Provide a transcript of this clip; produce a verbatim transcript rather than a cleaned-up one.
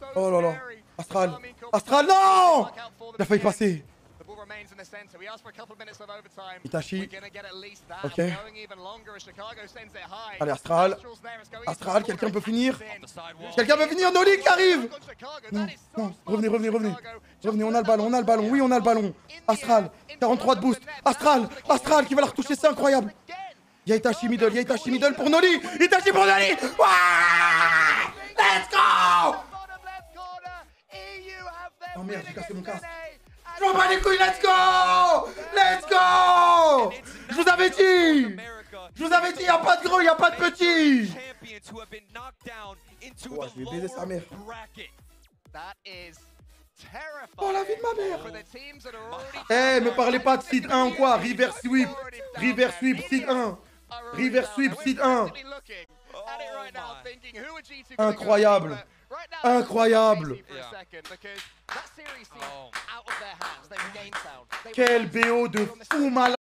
Oh là là. Astral. Astral, non! Il a failli passer. Itachi. Ok. Allez, Astral. Astral, quelqu'un peut finir? Quelqu'un peut finir? Noli qui arrive! Non, non, revenez, revenez, revenez. Revenez, on a le ballon, on a le ballon. Oui, on a le ballon. Astral, quarante-trois de boost. Astral, Astral qui va la retoucher, c'est incroyable. Il y a Itachi middle, il y a Itachi middle pour Noli. Itachi pour Noli. Ouah! Let's go! Oh merde, j'ai cassé mon casque. Je m'en bats les couilles, let's go! Let's go! Je vous avais dit! Je vous avais dit, il n'y a pas de gros, il n'y a pas de petit! Oh, je vais baiser sa mère. Oh, la vie de ma mère! Eh, hey, me parlez pas de seed un ou quoi? River sweep! River sweep, seed un! River sweep, seed un! Incroyable! Incroyable! Quel B O de fou malade!